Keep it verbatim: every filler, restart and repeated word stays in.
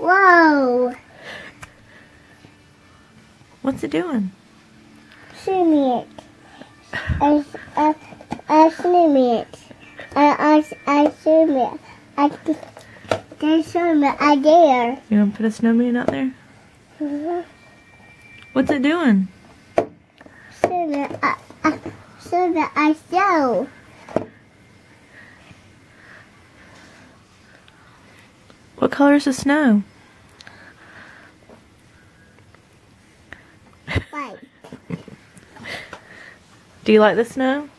Whoa. What's it doing? Swimming it. I, I, I swim it. I, I, I swim it. I, they swim it. I dare. You want to put a snowman out there? Mm-hmm. What's it doing? Swim it. I, I, swim it. I show. What color is the snow? White. Do you like the snow?